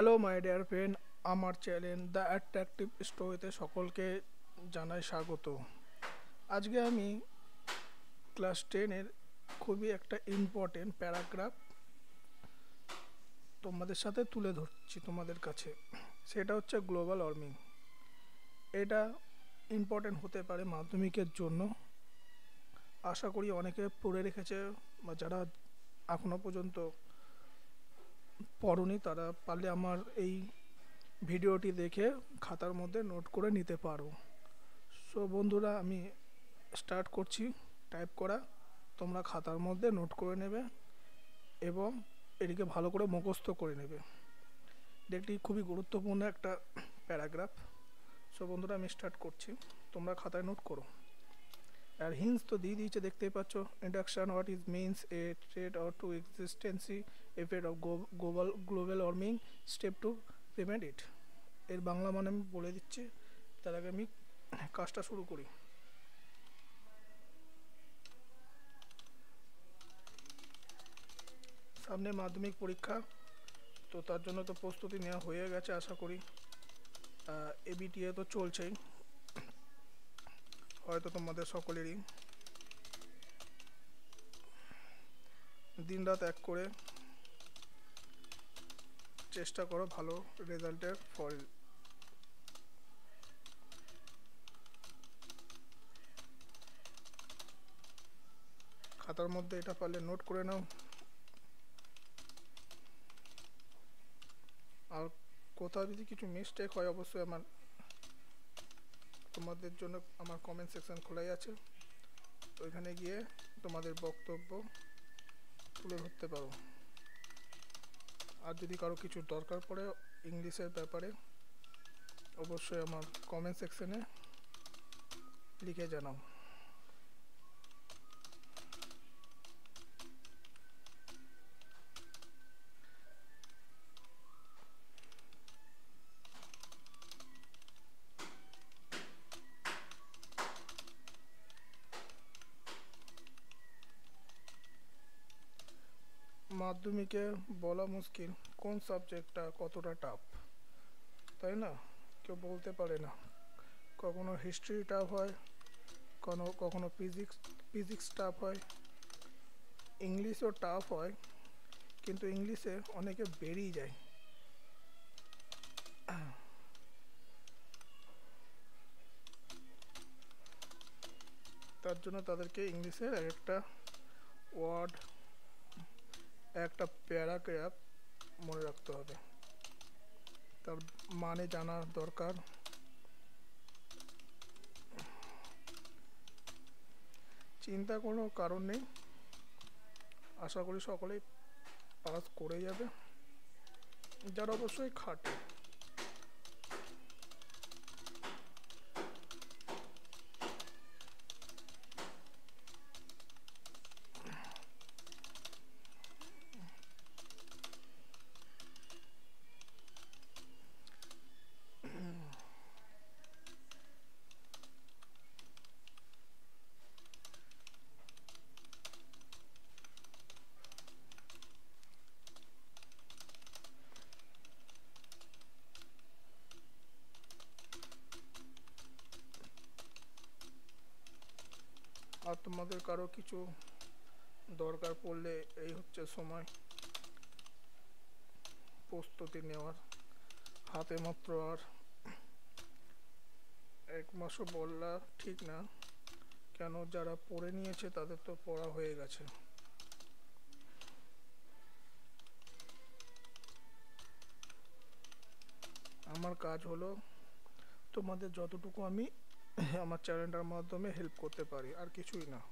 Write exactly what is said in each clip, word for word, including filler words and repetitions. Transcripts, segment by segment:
Hello my dear friend, আমার channel the attractive স্টোরিতে সকলকে জানাই স্বাগত। আজকে আমি ক্লাস টেনের খুবই একটা ইম্পর্টেন্ট প্যারাগ্রাফ তোমাদের সাথে তুলে ধরছি তোমাদের কাছে। সেটা হচ্ছে গ্লোবাল ওয়ার্মিং। এটা ইম্পর্টেন্ট হতে পারে মাধ্যমিকের জন্য। আশা করি অনেকে পড়ে রেখেছে, বা যারা এখনও পর্যন্ত পড়নি তারা পারলে আমার এই ভিডিওটি দেখে খাতার মধ্যে নোট করে নিতে পারো। সো বন্ধুরা, আমি স্টার্ট করছি টাইপ করা। তোমরা খাতার মধ্যে নোট করে নেবে এবং এটিকে ভালো করে মুখস্থ করে নেবে। এটি একটি খুবই গুরুত্বপূর্ণ একটা প্যারাগ্রাফ। সো বন্ধুরা, আমি স্টার্ট করছি, তোমরা খাতায় নোট করো। আর হিন্স তো দিয়ে দিয়েছে, দেখতেই পাচ্ছ। Induction, what is means a threat or to existence effect of global global warming, step to prevent it. এর বাংলা মানে আমি বলে দিচ্ছি, তার আগে আমি কাজটা শুরু করি। সামনে মাধ্যমিক পরীক্ষা, তো তার জন্য তো প্রস্তুতি নেওয়া হয়ে গেছে আশা করি। এবিটিএ তো চলছেই, হয়তো তোমাদের সকলেরই। দিন রাত এক করে চেষ্টা করো ভালো রেজাল্টের ফল। খাতার মধ্যে এটা পারলে নোট করে নাও। আর কোথাও যদি কিছু মিস্টেক হয় অবশ্যই আমার তোমাদের জন্য আমার কমেন্ট সেকশন খোলাই আছে, তো ওইখানে গিয়ে তোমাদের বক্তব্য তুলে ধরতে পারো। আর যদি কারো কিছু দরকার পড়ে ইংলিশের ব্যাপারে, অবশ্যই আমার কমেন্ট সেকশনে লিখে জানাও। মাধ্যমিকে বলা মুশকিল কোন সাবজেক্টটা কতটা টাফ, তাই না? কেউ বলতে পারে না। কখনো হিস্ট্রি টাফ হয়, কোনো কখনো ফিজিক্স ফিজিক্স টাফ হয়, ইংলিশও টাফ হয়, কিন্তু ইংলিশে অনেকে বেরিয়ে যায়। তার জন্য তাদেরকে ইংলিশের একটা ওয়ার্ড, একটা প্যারাগ্রাফ মনে রাখতে হবে, তার মানে জানা দরকার। চিন্তা কোনো কারণ নেই, আশা করি সকলেই পাস করে যাবে, যারা অবশ্যই খাটে। আর তোমাদের কারো কিছু দরকার পড়লে এই হচ্ছে সময় প্রস্তুতি নেওয়ার। হাতে মাত্র আর এক মাসও বললা ঠিক না, কেন যারা পড়ে নিয়েছে তাদের তো পড়া হয়ে গেছে। আমার কাজ হলো তোমাদের যতটুকু আমি আমার চ্যানেলটার মাধ্যমে হেল্প করতে পারি, আর কিছুই না।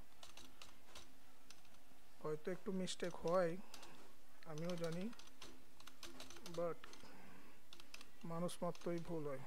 হয়তো একটু মিস্টেক হয়, আমিও জানি, বাট মানুষ মাত্রই ভুল হয়।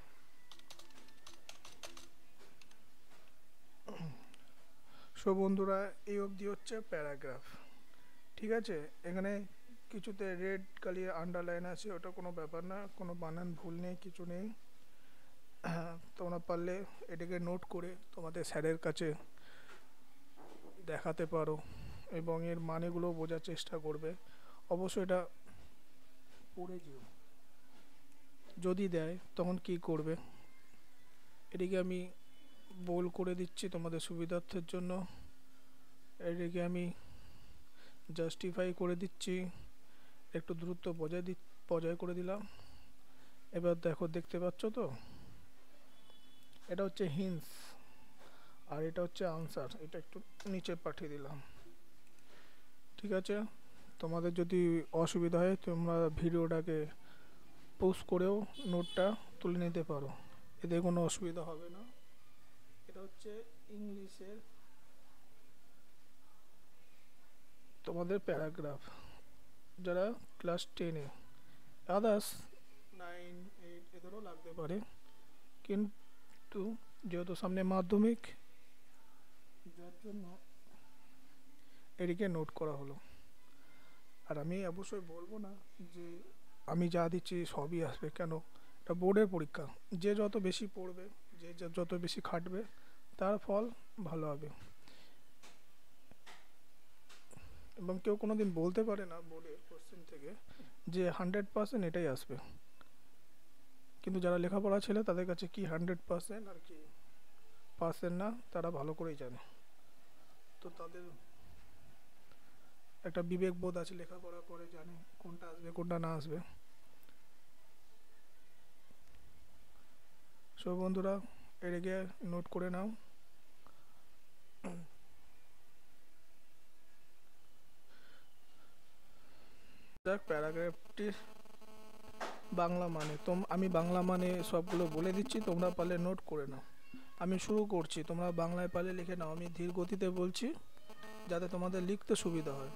সো বন্ধুরা, এই অবধি হচ্ছে প্যারাগ্রাফ, ঠিক আছে? এখানে কিছুতে রেড কালিয়ে আন্ডারলাইন আছে, ওটা কোনো ব্যাপার না, কোনো বানান ভুল নেই, কিছু নেই। তোমরা পারলে এটাকে নোট করে তোমাদের স্যারের কাছে দেখাতে পারো এবং এর মানেগুলো বোঝার চেষ্টা করবে। অবশ্যই এটা পড়ে যেও। যদি দেয় তখন কি করবে। এটিকে আমি বোল্ড করে দিচ্ছি তোমাদের সুবিধার্থের জন্য। এটিকে আমি জাস্টিফাই করে দিচ্ছি, একটু দ্রুত বজায় দি বজায় করে দিলাম। এবার দেখো, দেখতে পাচ্ছ তো, এটা হচ্ছে হিন্স আর এটা হচ্ছে আনসার। এটা একটু নিচে পাঠিয়ে দিলাম, ঠিক আছে। তোমাদের যদি অসুবিধা হয় তোমরা ভিডিওটাকে পজ করেও নোটটা তুলে নিতে পারো, এতে কোনো অসুবিধা হবে না। এটা হচ্ছে ইংলিশের তোমাদের প্যারাগ্রাফ, যারা ক্লাস টেনে, আদার্স নাইন এইট এদেরও লাগতে পারে, কিন্তু যেহেতু সামনে মাধ্যমিক, যার জন্য এটিকে নোট করা হলো। আর আমি অবশ্যই বলবো না যে আমি যা দিচ্ছি সবই আসবে, কেন, এটা বোর্ডের পরীক্ষা। যে যত বেশি পড়বে, যে যত বেশি খাটবে, তার ফল ভালো হবে। এবং কেউ কোনো দিন বলতে পারে না বোর্ডের কোশ্চেন থেকে যে হান্ড্রেড পার্সেন্ট এটাই আসবে, কিন্তু যারা লেখাপড়া ছেলে তাদের কাছে কি হান্ড্রেড পার্সেন্ট আর কি পার্সেন্ট না, তারা ভালো করেই জানে। তো তাদের একটা বিবেক বোধ আছে, লেখাপড়া করে জানে কোনটা আসবে কোনটা না আসবে। সব বন্ধুরা এটাকে নোট করে নাও। যাক, প্যারাগ্রাফটির বাংলা মানে তো আমি বাংলা মানে সবগুলো বলে দিচ্ছি, তোমরা পারলে নোট করে নাও। আমি শুরু করছি, তোমরা বাংলায় পারলে লিখে নাও। আমি ধীর গতিতে বলছি যাতে তোমাদের লিখতে সুবিধা হয়।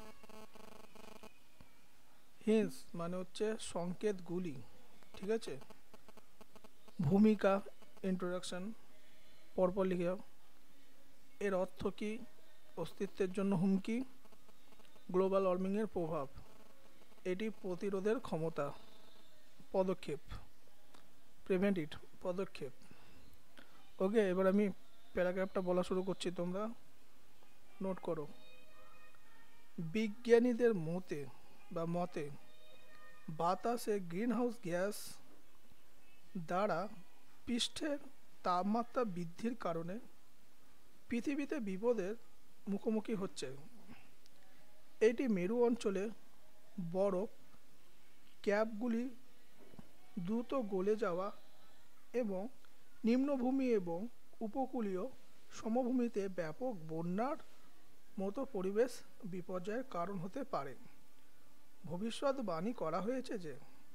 হিন্স মানে হচ্ছে সংকেতগুলি, ঠিক আছে। ভূমিকা, ইন্ট্রোডাকশন, পরপর লিখে যাও। এর অর্থ কী? অস্তিত্বের জন্য হুমকি, গ্লোবাল ওয়ার্মিংয়ের প্রভাব, এটি প্রতিরোধের ক্ষমতা, পদক্ষেপ, প্রিভেন্ট ইট, পদক্ষেপ। ওকে, এবার আমি প্যারাগ্রাফটা বলা শুরু করছি, তোমরা নোট করো। বিজ্ঞানীদের মতে বা মতে বাতাসে গ্রিনহাউস গ্যাস দ্বারা পৃষ্ঠের তাপমাত্রা বৃদ্ধির কারণে পৃথিবীতে বিপদের মুখোমুখি হচ্ছে। এটি মেরু অঞ্চলে বরফ ক্যাপগুলি দ্রুত গলে যাওয়া এবং নিম্নভূমি এবং উপকূলীয় সমভূমিতে ব্যাপক বন্যার মতো পরিবেশ বিপর্যয়ের কারণ হতে পারে। ভবিষ্যৎবাণী করা হয়েছে যে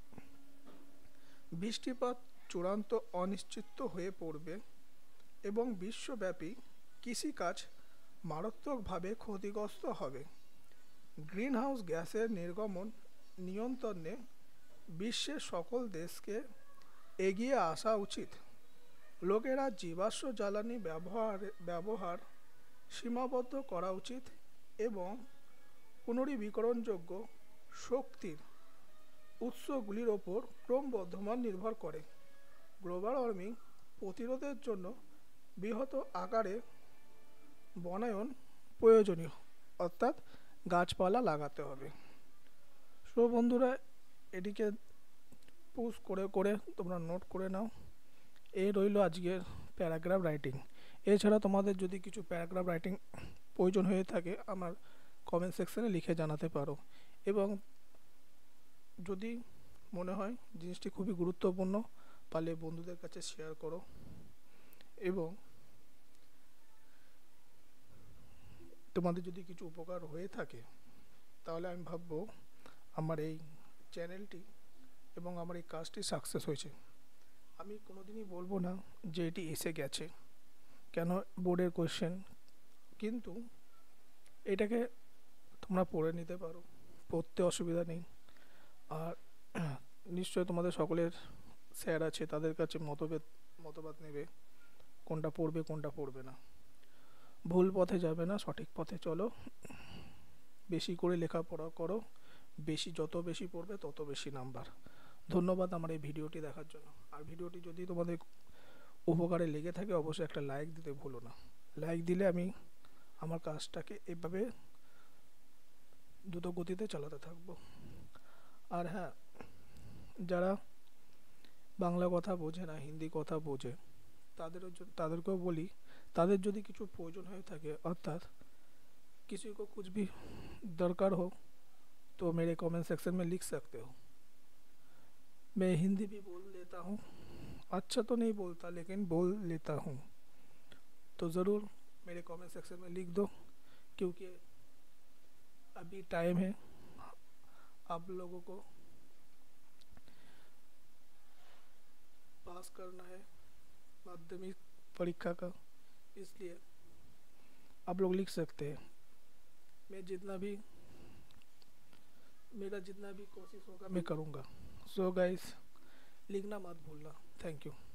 বৃষ্টিপাত চূড়ান্ত অনিশ্চিত হয়ে পড়বে এবং বিশ্বব্যাপী কৃষিকাজ মারাত্মকভাবে ক্ষতিগ্রস্ত হবে। গ্রিনহাউস গ্যাসের নির্গমন নিয়ন্ত্রণে বিশ্বের সকল দেশকে এগিয়ে আসা উচিত। লোকেরা জীবাশ্ম জ্বালানি ব্যবহার ব্যবহার সীমাবদ্ধ করা উচিত এবং পুনর্বীকরণযোগ্য শক্তির উৎসগুলির ওপর ক্রমবর্ধমান নির্ভর করে। গ্লোবাল ওয়ার্মিং প্রতিরোধের জন্য বৃহৎ আকারে বনায়ন প্রয়োজনীয়, অর্থাৎ গাছপালা লাগাতে হবে। সো বন্ধুরা, এটিকে পুশ করে করে তোমরা নোট করে নাও। এই রইল আজকের প্যারাগ্রাফ রাইটিং। এছাড়া তোমাদের যদি কিছু প্যারাগ্রাফ রাইটিং প্রয়োজন হয়ে থাকে আমার কমেন্ট সেকশনে লিখে জানাতে পারো, এবং যদি মনে হয় জিনিসটি খুবই গুরুত্বপূর্ণ পারলে বন্ধুদের কাছে শেয়ার করো। এবং তোমাদের যদি কিছু উপকার হয়ে থাকে তাহলে আমি ভাববো আমার এই চ্যানেলটি এবং আমার এই কাজটি সাকসেস হয়েছে। আমি কোনোদিনই বলবো না যে এটি এসে গেছে, কেন, বোর্ডের কোশ্চেন, কিন্তু এটাকে তোমরা পড়ে নিতে পারো, পড়তে অসুবিধা নেই। আর নিশ্চয় তোমাদের সকলের স্যার আছে, তাদের কাছে মতভেদ মতবাদ নেবে, কোনটা পড়বে কোনটা পড়বে না। ভুল পথে যাবে না, সঠিক পথে চলো, বেশি করে লেখাপড়া করো, বেশি যত বেশি পড়বে তত বেশি নাম্বার। ধন্যবাদ আমার এই ভিডিওটি দেখার জন্য। আর ভিডিওটি যদি তোমাদের উপকারে লেগে থাকে অবশ্যই একটা লাইক দিতে ভুলো না। লাইক দিলে আমি আমার কাজটাকে এভাবে দ্রুত গতিতে চালাতে থাকবো। আর হ্যাঁ, যারা বাংলা কথা বোঝে না, হিন্দি কথা বোঝে, তাদেরও জ- তাদেরকেও বলি, তাদের যদি কিছু প্রয়োজন হয়ে থাকে, अर्थात किसी को कुछ भी दरकार हो तो मेरे कमेंट सेक्शन में लिख सकते हो। मैं हिंदी भी बोल लेता हूँ, अच्छा तो नहीं बोलता लेकिन बोल लेता हूँ। तो ज़रूर मेरे कमेंट सेक्शन में लिख दो, क्योंकि अभी टाइम है आप लोगों को पास करना है माध्यमिक परीक्षा का, इसलिए आप लोग लिख सकते हैं। मैं जितना भी मेरा जितना भी कोशिश होगा मैं करूँगा। सो गाइस, लिखना मत भूलना। Thank you.